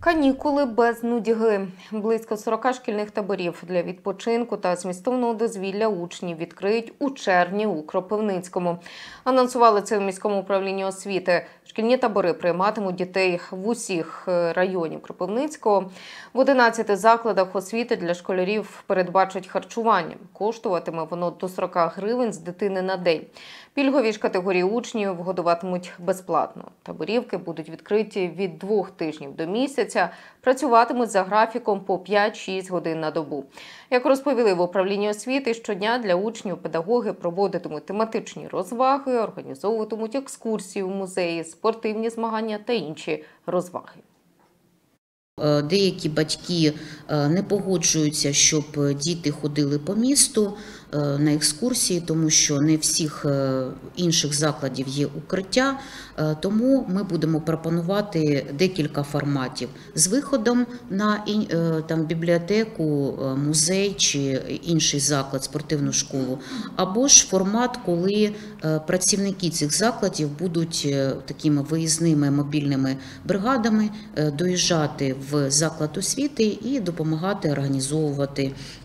Канікули без нудьги. Близько 40 шкільних таборів для відпочинку та змістовного дозвілля учнів відкриють у червні у Кропивницькому. Анонсували це в міському управлінні освіти. Шкільні табори прийматимуть дітей в усіх районів Кропивницького. В 11 закладах освіти для школярів передбачать харчування. Коштуватиме воно до 40 гривень з дитини на день. Пільгові ж категорії учнів годуватимуть безплатно. Таборівки будуть відкриті від 2 тижнів до місяця. Працюватимуть за графіком по 5-6 годин на добу. Як розповіли в управлінні освіти, щодня для учнів педагоги проводитимуть тематичні розваги, організовуватимуть екскурсії у музеї, спортивні змагання та інші розваги. Деякі батьки не погоджуються, щоб діти ходили по місту на екскурсії, тому що не всіх інших закладів є укриття, тому ми будемо пропонувати декілька форматів з виходом на бібліотеку, музей чи інший заклад, спортивну школу, або ж формат, коли працівники цих закладів будуть такими виїзними мобільними бригадами доїжджати в заклад освіти і допомагати організовувати